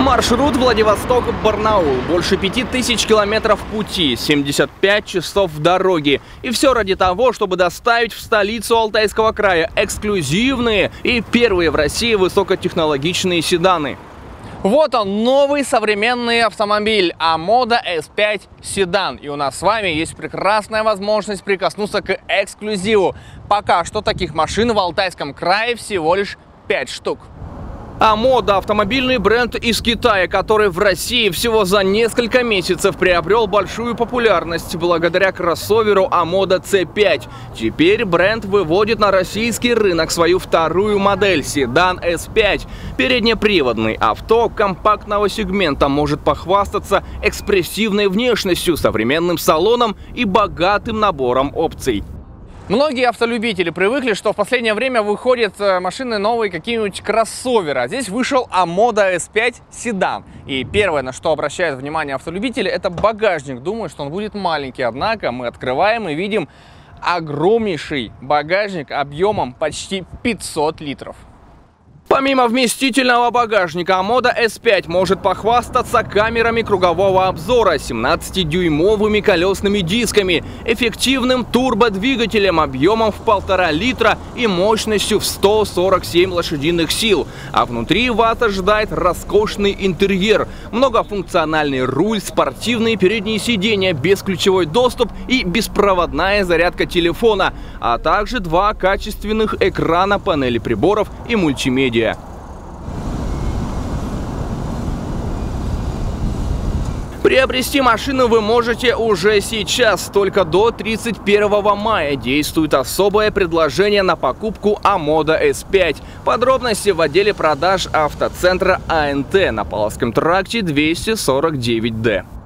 Маршрут Владивосток-Барнаул. Больше 5000 километров пути, 75 часов в дороге. И все ради того, чтобы доставить в столицу Алтайского края эксклюзивные и первые в России высокотехнологичные седаны. Вот он, новый современный автомобиль Amoda S5 седан. И у нас с вами есть прекрасная возможность прикоснуться к эксклюзиву. Пока что таких машин в Алтайском крае всего лишь 5 штук. Amoda – автомобильный бренд из Китая, который в России всего за несколько месяцев приобрел большую популярность благодаря кроссоверу Amoda C5. Теперь бренд выводит на российский рынок свою вторую модель – седан S5. Переднеприводный авто компактного сегмента может похвастаться экспрессивной внешностью, современным салоном и богатым набором опций. Многие автолюбители привыкли, что в последнее время выходят машины новые, какие-нибудь кроссоверы. А здесь вышел Amoda S5 седан. И первое, на что обращают внимание автолюбители, это багажник. Думаю, что он будет маленький. Однако мы открываем и видим огромнейший багажник объемом почти 500 литров. Помимо вместительного багажника, Amoda S5 может похвастаться камерами кругового обзора, 17-дюймовыми колесными дисками, эффективным турбодвигателем объемом в 1,5 литра и мощностью в 147 лошадиных сил. А внутри вас ожидает роскошный интерьер, многофункциональный руль, спортивные передние сиденья, бесключевой доступ и беспроводная зарядка телефона, а также 2 качественных экрана, панели приборов и мультимедиа. Приобрести машину вы можете уже сейчас. Только до 31 мая действует особое предложение на покупку Amoda S5. Подробности в отделе продаж автоцентра АНТ на Павловском тракте 249D.